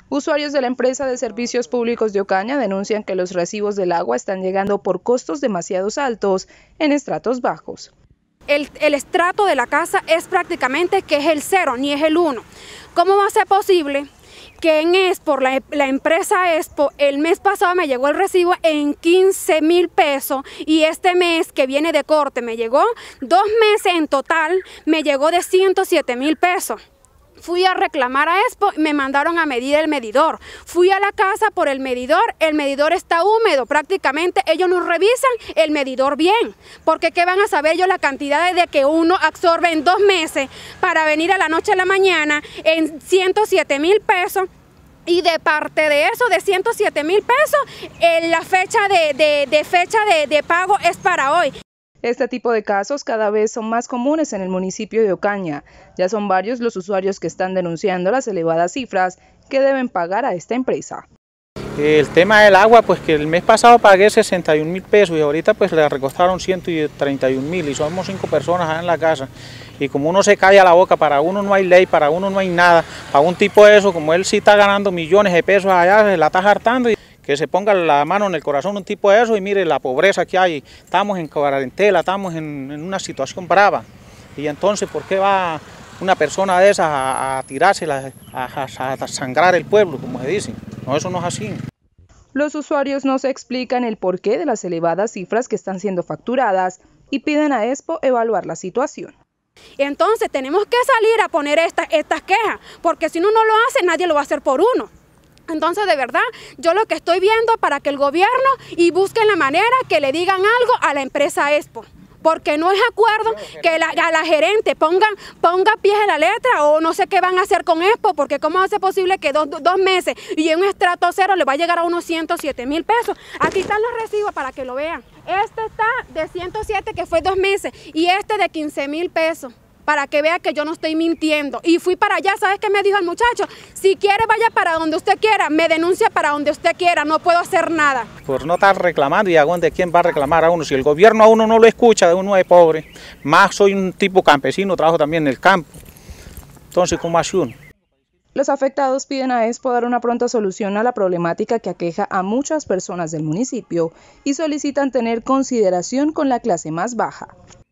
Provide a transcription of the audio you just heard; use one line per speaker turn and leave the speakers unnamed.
Usuarios de la empresa de servicios públicos de Ocaña denuncian que los recibos del agua están llegando por costos demasiado altos en estratos bajos.
El estrato de la casa es prácticamente que es el 0, ni es el 1. ¿Cómo va a ser posible que en Expo, la empresa Expo, el mes pasado me llegó el recibo en 15.000 pesos y este mes que viene de corte me llegó 2 meses en total, me llegó de 107.000 pesos? Fui a reclamar a Expo, me mandaron a medir el medidor. Fui a la casa por el medidor está húmedo, prácticamente ellos no revisan el medidor bien, porque ¿qué van a saber ellos la cantidad de que uno absorbe en 2 meses para venir a la noche a la mañana en 107.000 pesos? Y de parte de eso, de 107.000 pesos, la fecha de pago es para hoy.
Este tipo de casos cada vez son más comunes en el municipio de Ocaña. Ya son varios los usuarios que están denunciando las elevadas cifras que deben pagar a esta empresa.
El tema del agua, pues que el mes pasado pagué 61.000 pesos y ahorita pues le recostaron 131.000 y somos 5 personas allá en la casa. Y como uno se calla la boca, para uno no hay ley, para uno no hay nada, para un tipo de eso, como él sí está ganando millones de pesos allá, se la está hartando. Que se ponga la mano en el corazón un tipo de eso y mire la pobreza que hay, estamos en cuarentela, estamos en una situación brava. Y entonces, ¿por qué va una persona de esas a tirarse, a sangrar el pueblo, como se dice? No, eso no es así.
Los usuarios no se explican el porqué de las elevadas cifras que están siendo facturadas y piden a Expo evaluar la situación.
Entonces tenemos que salir a poner estas quejas, porque si uno no lo hace, nadie lo va a hacer por uno. Entonces, de verdad, yo lo que estoy viendo para que el gobierno y busquen la manera que le digan algo a la empresa Expo, porque no es acuerdo que a la gerente ponga pies en la letra o no sé qué van a hacer con Expo, porque cómo va a ser posible que dos meses y en un estrato 0 le va a llegar a unos 107.000 pesos. Aquí están los recibos para que lo vean. Este está de 107 que fue 2 meses y este de 15.000 pesos. Para que vea que yo no estoy mintiendo. Y fui para allá, ¿sabes qué me dijo el muchacho? Si quiere, vaya para donde usted quiera, me denuncia para donde usted quiera, no puedo hacer nada.
Por no estar reclamando, y a dónde quién va a reclamar a uno, si el gobierno a uno no lo escucha, de uno es pobre, más soy un tipo campesino, trabajo también en el campo, entonces ¿cómo hace uno?
Los afectados piden a Expo dar una pronta solución a la problemática que aqueja a muchas personas del municipio y solicitan tener consideración con la clase más baja.